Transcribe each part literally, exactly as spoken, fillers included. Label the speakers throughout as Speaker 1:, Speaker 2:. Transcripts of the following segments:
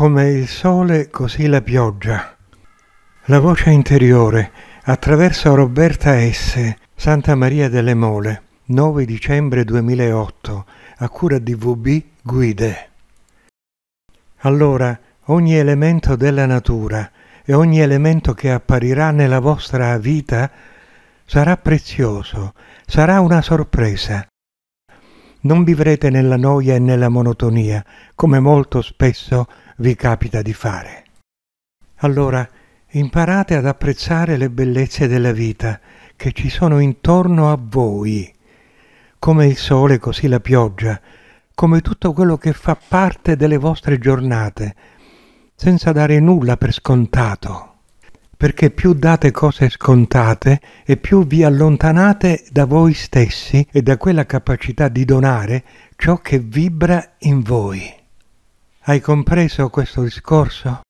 Speaker 1: Come il sole, così la pioggia. La voce interiore, attraverso Roberta S., Santa Maria delle Mole, nove dicembre duemilaotto, a cura di V B Guide. Allora, ogni elemento della natura e ogni elemento che apparirà nella vostra vita sarà prezioso, sarà una sorpresa. Non vivrete nella noia e nella monotonia, come molto spesso vi capita di fare. Allora, imparate ad apprezzare le bellezze della vita che ci sono intorno a voi, come il sole, così la pioggia, come tutto quello che fa parte delle vostre giornate, senza dare nulla per scontato. Perché più date cose scontate e più vi allontanate da voi stessi e da quella capacità di donare ciò che vibra in voi. Hai compreso questo discorso?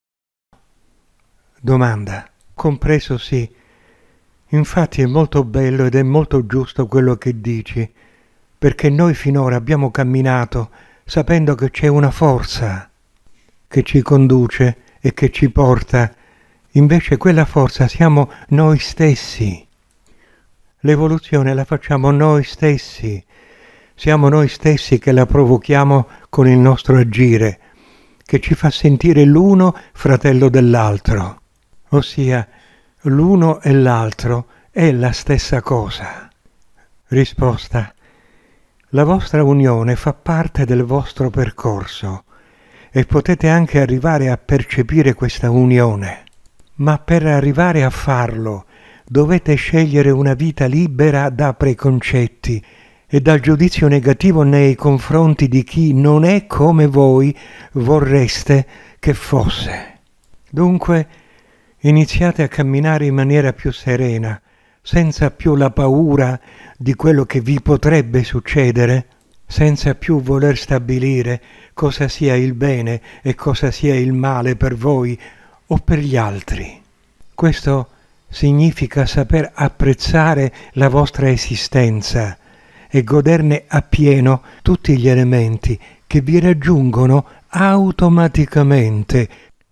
Speaker 1: Domanda. Compreso, sì. Infatti è molto bello ed è molto giusto quello che dici, perché noi finora abbiamo camminato sapendo che c'è una forza che ci conduce e che ci porta. Invece quella forza siamo noi stessi. L'evoluzione la facciamo noi stessi. Siamo noi stessi che la provochiamo con il nostro agire, che ci fa sentire l'uno fratello dell'altro. Ossia, l'uno e l'altro è la stessa cosa. Risposta. La vostra unione fa parte del vostro percorso e potete anche arrivare a percepire questa unione. Ma per arrivare a farlo dovete scegliere una vita libera da preconcetti e dal giudizio negativo nei confronti di chi non è come voi vorreste che fosse. Dunque iniziate a camminare in maniera più serena, senza più la paura di quello che vi potrebbe succedere, senza più voler stabilire cosa sia il bene e cosa sia il male per voi o per gli altri. Questo significa saper apprezzare la vostra esistenza e goderne appieno tutti gli elementi che vi raggiungono automaticamente,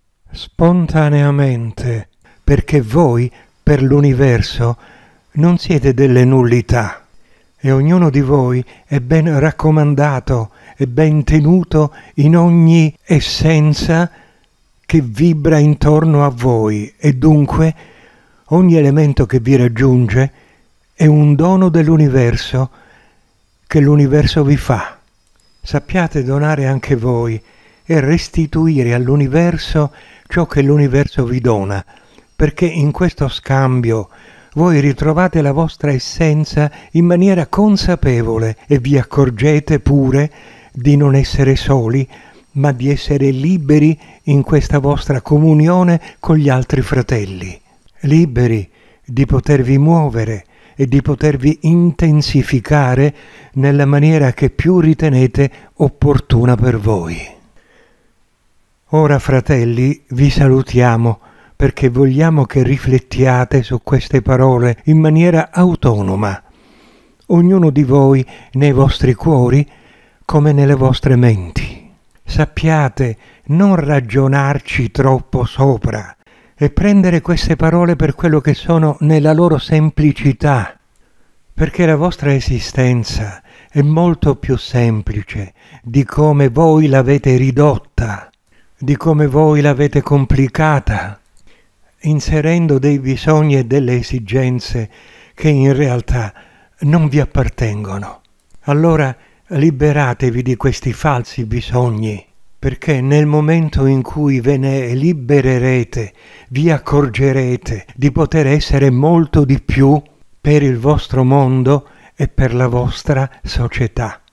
Speaker 1: spontaneamente, perché voi, per l'universo, non siete delle nullità e ognuno di voi è ben raccomandato e ben tenuto in ogni essenza che vibra intorno a voi e dunque ogni elemento che vi raggiunge è un dono dell'universo che l'universo vi fa. Sappiate donare anche voi e restituire all'universo ciò che l'universo vi dona, perché in questo scambio voi ritrovate la vostra essenza in maniera consapevole e vi accorgete pure di non essere soli, ma di essere liberi in questa vostra comunione con gli altri fratelli, liberi di potervi muovere e di potervi intensificare nella maniera che più ritenete opportuna per voi. Ora, fratelli, vi salutiamo perché vogliamo che riflettiate su queste parole in maniera autonoma, ognuno di voi nei vostri cuori come nelle vostre menti. Sappiate non ragionarci troppo sopra e prendere queste parole per quello che sono nella loro semplicità, perché la vostra esistenza è molto più semplice di come voi l'avete ridotta, di come voi l'avete complicata, inserendo dei bisogni e delle esigenze che in realtà non vi appartengono. Allora liberatevi di questi falsi bisogni, perché nel momento in cui ve ne libererete, vi accorgerete di poter essere molto di più per il vostro mondo e per la vostra società.